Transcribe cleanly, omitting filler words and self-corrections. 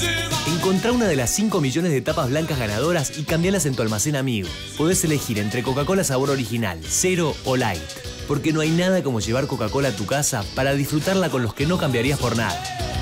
Encontrá una de las 5 millones de tapas blancas ganadoras y cambialas en tu almacén amigo. Podés elegir entre Coca-Cola sabor original, cero o light. Porque no hay nada como llevar Coca-Cola a tu casa para disfrutarla con los que no cambiarías por nada.